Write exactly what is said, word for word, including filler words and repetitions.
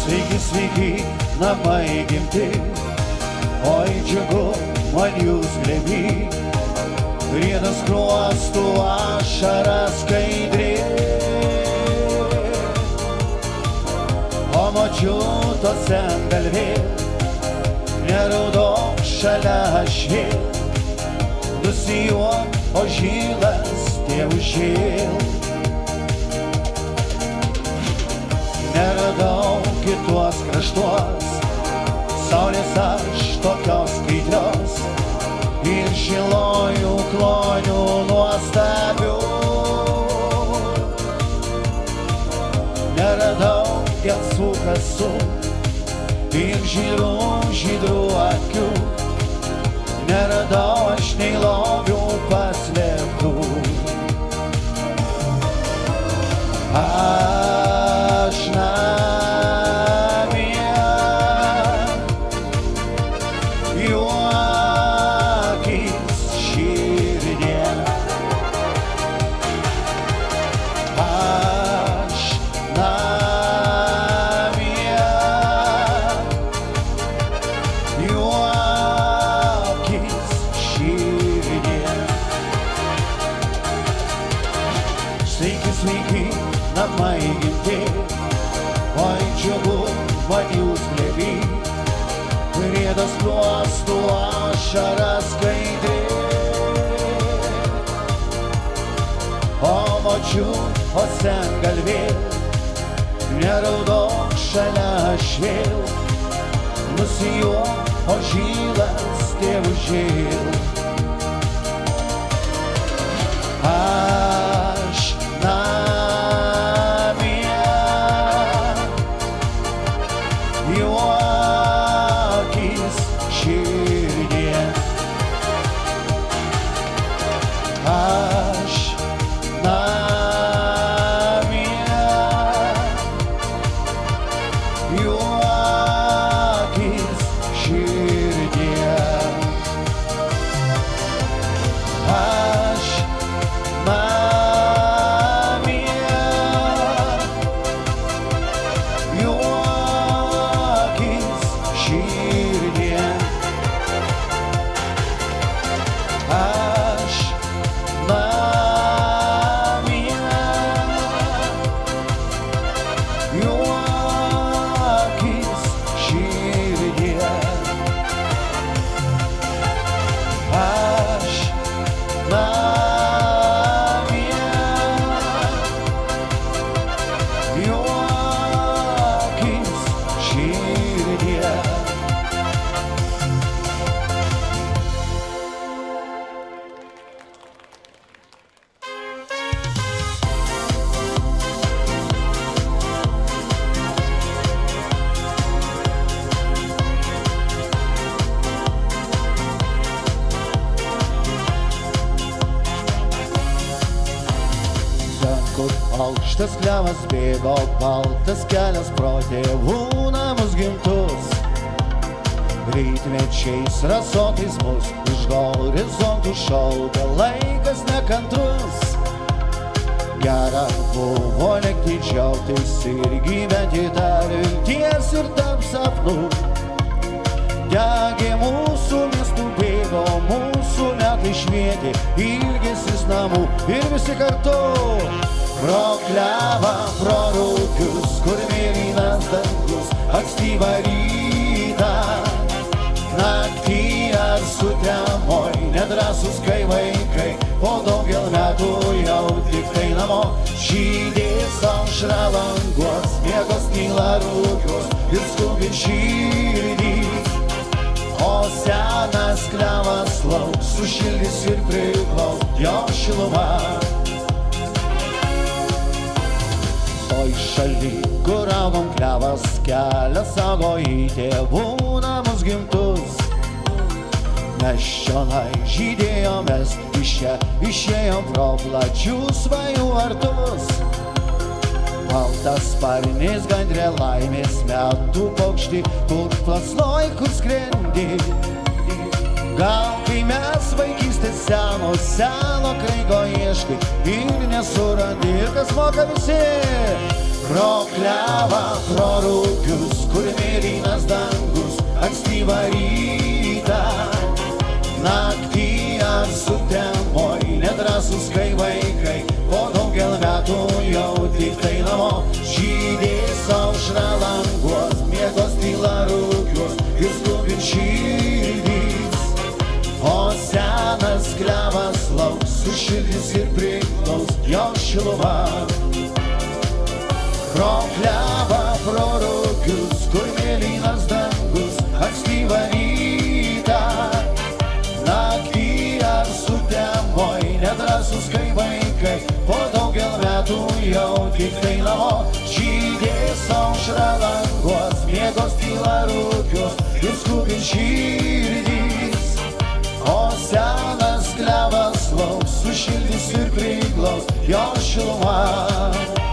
Sveiki, sveiki, namai gimti, oi džiugu man jūs glėby, riedas kruostų ašaras skaidri, o močiutos ant galvė, neraudok šalia aš vėl, nusijuok, o žylas tėvų žėl. Neradau kitos kraštuos, saulės aš tokios skaidrios ir šilojų klonių nuostabių. Neradau gelsvų kasų ir žydrų, žydrų akių, neradau aš nei lobių paslėptų. Aš namie juokis širdie, aš namie juokis širdie. Sveiki, sveiki, namai gimti, oi džiugu man jūs glėby, riedas kruostų ašaras skaidri, o močiutos ant galvė, neraudok šalia aš vėl, nusijuok, o žylas tėvų žėl. Aš namie juokis širdie, aš namie juokis širdie, aš namie juokis širdie, aš namie juokis širdie, aš namie juokis širdie. Ten, kur aukštas klevas bėgo, baltas kelias pro tėvų namus gimtus, rytmečiais rasotais mus iš horizontų šaukia laikas nekantrus. Gera buvo lekti džiaugtis ir gyventi dar vilties ir tarp sapnų. Degė mūsų miestų bėgo, mūsų metai švietė, ilgesis namų ir visi kartu. Pro klevą, pro rūkius, kur mėlynas dangus, ankstyvą rytą, naktį ar sutemoj, nedrąsus kai vaikai, po daugel metų jau tik tai namo. Žydės aušra languos, miegos tyla rūkius ir skubin širdys, o senas klevas lauks, sušildys ir priglaus jo šiluma. Toj šaly, kur augom klevas, kelias saugo į tėvų namus gimtus. Mes čionai žydėjomės, iš čia išėjom pro plačius svajų vartus. Baltas sparnis gandrė laimės metų paukšti, kur plasnoj, kur skrendi. Gal kai mes vaikystės seno, seno kraigo ieškai ir nesurandi, ir kas moka visi. Pro klevą, pro rūkius, kur mėlynas dangus, ankstyvą rytą. Naktį ar sutemoj, nedrąsus kai vaikai, po daugel metų jau tik tai namo. Žydės aušra languos, miegos tyla rūkius ir skubin širdys. O senas klevas lauks, sušildys ir priglaus jo šiluma. Pro klevą, pro rūkius, kur mėlynas dangus, ankstyvą rytą. Naktį ar sutemoj, nedrąsus kai vaikai, po daugel metų jau tik tai namo. Žydės aušra languos, miegos tyla rūkius ir skubin širdys. O senas klevas lauks, sušildys ir priglaus jo šiluma.